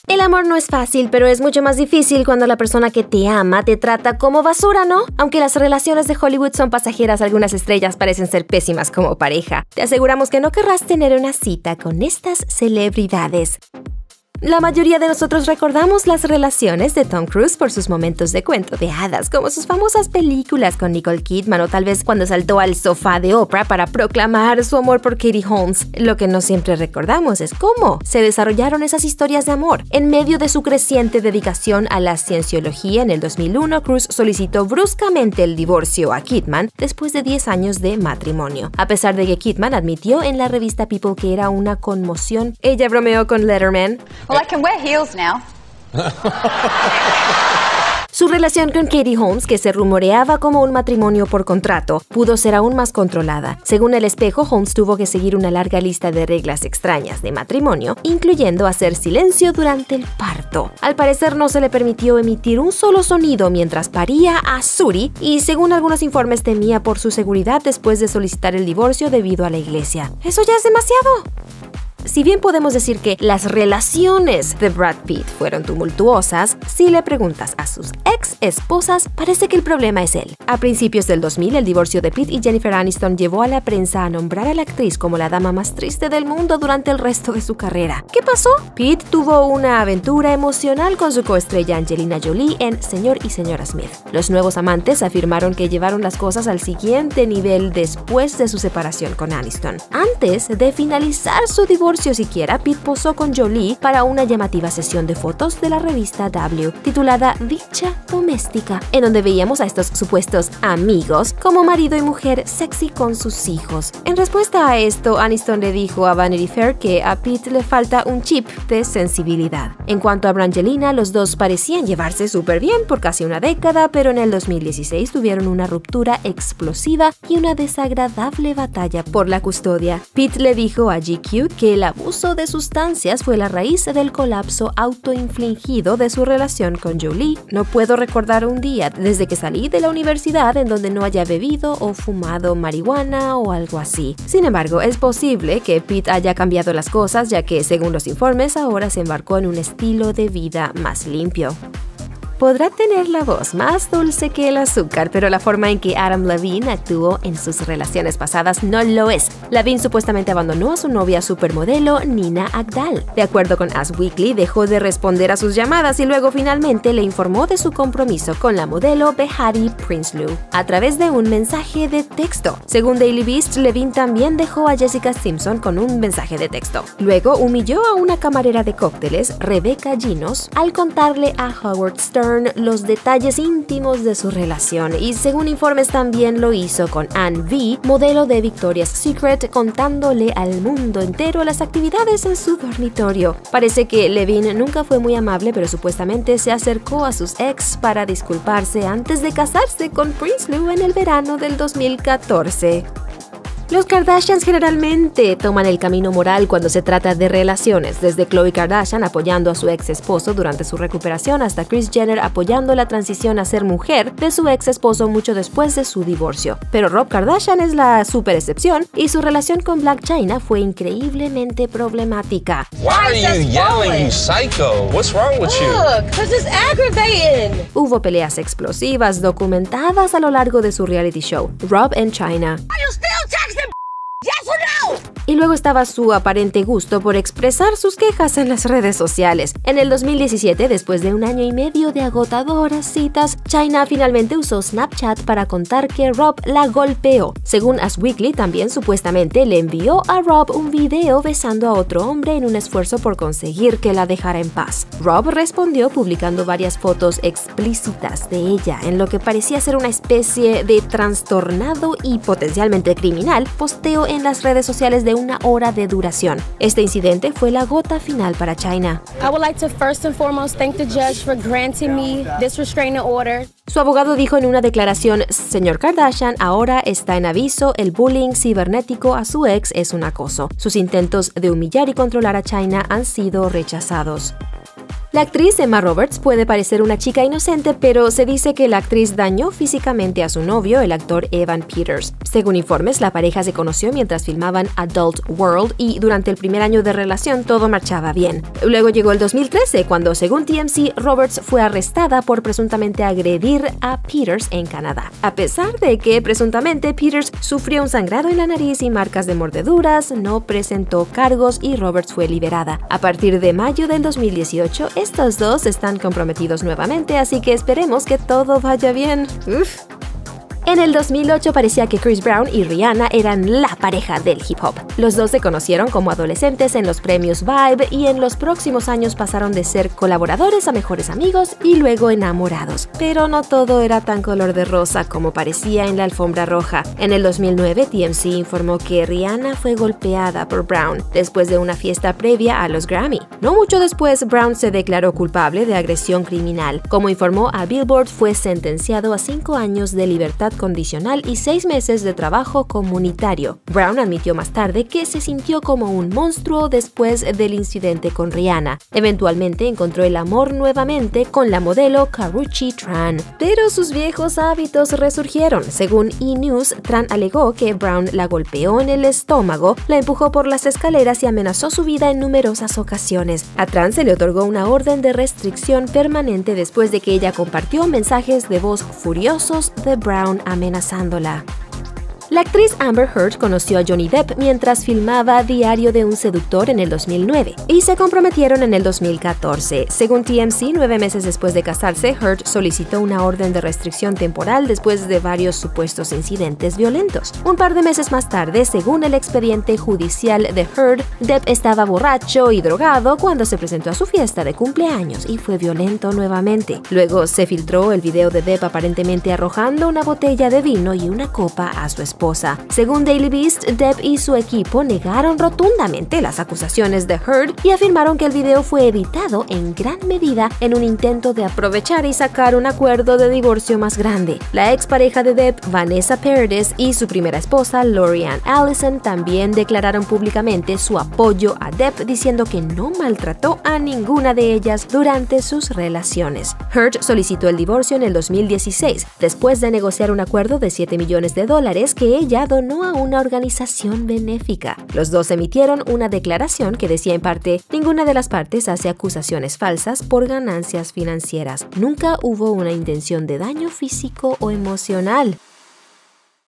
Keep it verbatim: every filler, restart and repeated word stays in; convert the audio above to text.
El amor no es fácil, pero es mucho más difícil cuando la persona que te ama te trata como basura, ¿no? Aunque las relaciones de Hollywood son pasajeras, algunas estrellas parecen ser pésimas como pareja. Te aseguramos que no querrás tener una cita con estas celebridades. La mayoría de nosotros recordamos las relaciones de Tom Cruise por sus momentos de cuento de hadas, como sus famosas películas con Nicole Kidman o tal vez cuando saltó al sofá de Oprah para proclamar su amor por Katie Holmes. Lo que no siempre recordamos es cómo se desarrollaron esas historias de amor. En medio de su creciente dedicación a la cienciología, en el dos mil uno, Cruise solicitó bruscamente el divorcio a Kidman después de diez años de matrimonio. A pesar de que Kidman admitió en la revista People que era una conmoción, ella bromeó con Letterman. Well, I can wear heels now. Su relación con Katie Holmes, que se rumoreaba como un matrimonio por contrato, pudo ser aún más controlada. Según El Espejo, Holmes tuvo que seguir una larga lista de reglas extrañas de matrimonio, incluyendo hacer silencio durante el parto. Al parecer no se le permitió emitir un solo sonido mientras paría a Suri, y según algunos informes temía por su seguridad después de solicitar el divorcio debido a la iglesia. ¡Eso ya es demasiado! Si bien podemos decir que las relaciones de Brad Pitt fueron tumultuosas, si le preguntas a sus ex esposas, parece que el problema es él. A principios del dos mil, el divorcio de Pitt y Jennifer Aniston llevó a la prensa a nombrar a la actriz como la dama más triste del mundo durante el resto de su carrera. ¿Qué pasó? Pitt tuvo una aventura emocional con su coestrella Angelina Jolie en Señor y Señora Smith. Los nuevos amantes afirmaron que llevaron las cosas al siguiente nivel después de su separación con Aniston. Antes de finalizar su divorcio siquiera, Pitt posó con Jolie para una llamativa sesión de fotos de la revista W, titulada Dicha Doméstica, en donde veíamos a estos supuestos amigos como marido y mujer sexy con sus hijos. En respuesta a esto, Aniston le dijo a Vanity Fair que a Pitt le falta un chip de sensibilidad. En cuanto a Brangelina, los dos parecían llevarse súper bien por casi una década, pero en el dos mil dieciséis tuvieron una ruptura explosiva y una desagradable batalla por la custodia. Pitt le dijo a G Q que el abuso de sustancias fue la raíz del colapso autoinfligido de su relación con Jolie. No puedo recordar un día desde que salí de la universidad en donde no haya bebido o fumado marihuana o algo así. Sin embargo, es posible que Pitt haya cambiado las cosas, ya que, según los informes, ahora se embarcó en un estilo de vida más limpio. Podrá tener la voz más dulce que el azúcar, pero la forma en que Adam Levine actuó en sus relaciones pasadas no lo es. Levine supuestamente abandonó a su novia supermodelo Nina Agdal. De acuerdo con Us Weekly, dejó de responder a sus llamadas y luego finalmente le informó de su compromiso con la modelo Behati Prinsloo a través de un mensaje de texto. Según Daily Beast, Levine también dejó a Jessica Simpson con un mensaje de texto. Luego humilló a una camarera de cócteles, Rebecca Ginos, al contarle a Howard Stern los detalles íntimos de su relación, y según informes también lo hizo con Anne V, modelo de Victoria's Secret, contándole al mundo entero las actividades en su dormitorio. Parece que Levine nunca fue muy amable, pero supuestamente se acercó a sus ex para disculparse antes de casarse con Prinsloo en el verano del dos mil catorce. Los Kardashians generalmente toman el camino moral cuando se trata de relaciones, desde Khloe Kardashian apoyando a su ex esposo durante su recuperación hasta Kris Jenner apoyando la transición a ser mujer de su ex esposo mucho después de su divorcio. Pero Rob Kardashian es la super excepción y su relación con Blac Chyna fue increíblemente problemática. Why are you yelling, you psycho? What's wrong with you? Look, 'cause it's aggravating. Hubo peleas explosivas documentadas a lo largo de su reality show, Rob and Chyna. Are you still texting? Yes or no? Y luego estaba su aparente gusto por expresar sus quejas en las redes sociales. En el dos mil diecisiete, después de un año y medio de agotadoras citas, Chyna finalmente usó Snapchat para contar que Rob la golpeó. Según Us Weekly, también supuestamente le envió a Rob un video besando a otro hombre en un esfuerzo por conseguir que la dejara en paz. Rob respondió publicando varias fotos explícitas de ella, en lo que parecía ser una especie de trastornado y potencialmente criminal posteo en las redes sociales de una hora de duración. Este incidente fue la gota final para Chyna. I would like to first and foremost thank the judge for granting me this restraining order. Su abogado dijo en una declaración: señor Kardashian ahora está en aviso, el bullying cibernético a su ex es un acoso. Sus intentos de humillar y controlar a Chyna han sido rechazados. La actriz Emma Roberts puede parecer una chica inocente, pero se dice que la actriz dañó físicamente a su novio, el actor Evan Peters. Según informes, la pareja se conoció mientras filmaban Adult World y durante el primer año de relación todo marchaba bien. Luego llegó el dos mil trece, cuando, según T M Z, Roberts fue arrestada por presuntamente agredir a Peters en Canadá. A pesar de que presuntamente Peters sufrió un sangrado en la nariz y marcas de mordeduras, no presentó cargos y Roberts fue liberada. A partir de mayo del dos mil dieciocho, estos dos están comprometidos nuevamente, así que esperemos que todo vaya bien. Uf. En el dos mil ocho parecía que Chris Brown y Rihanna eran la pareja del hip hop. Los dos se conocieron como adolescentes en los premios Vibe y en los próximos años pasaron de ser colaboradores a mejores amigos y luego enamorados. Pero no todo era tan color de rosa como parecía en la alfombra roja. En el dos mil nueve, T M Z informó que Rihanna fue golpeada por Brown después de una fiesta previa a los Grammy. No mucho después, Brown se declaró culpable de agresión criminal. Como informó a Billboard, fue sentenciado a cinco años de libertad condicional y seis meses de trabajo comunitario. Brown admitió más tarde que se sintió como un monstruo después del incidente con Rihanna. Eventualmente encontró el amor nuevamente con la modelo Karrueche Tran, pero sus viejos hábitos resurgieron. Según E! News, Tran alegó que Brown la golpeó en el estómago, la empujó por las escaleras y amenazó su vida en numerosas ocasiones. A Tran se le otorgó una orden de restricción permanente después de que ella compartió mensajes de voz furiosos de Brown amenazándola. La actriz Amber Heard conoció a Johnny Depp mientras filmaba Diario de un seductor en el dos mil nueve y se comprometieron en el dos mil catorce. Según T M Z, nueve meses después de casarse, Heard solicitó una orden de restricción temporal después de varios supuestos incidentes violentos. Un par de meses más tarde, según el expediente judicial de Heard, Depp estaba borracho y drogado cuando se presentó a su fiesta de cumpleaños y fue violento nuevamente. Luego se filtró el video de Depp aparentemente arrojando una botella de vino y una copa a su esposa. Según Daily Beast, Depp y su equipo negaron rotundamente las acusaciones de Heard y afirmaron que el video fue editado en gran medida en un intento de aprovechar y sacar un acuerdo de divorcio más grande. La expareja de Depp, Vanessa Paradis, y su primera esposa, Lori-Ann Allison, también declararon públicamente su apoyo a Depp, diciendo que no maltrató a ninguna de ellas durante sus relaciones. Heard solicitó el divorcio en el dos mil dieciséis, después de negociar un acuerdo de siete millones de dólares que ella donó a una organización benéfica. Los dos emitieron una declaración que decía en parte: ninguna de las partes hace acusaciones falsas por ganancias financieras. Nunca hubo una intención de daño físico o emocional.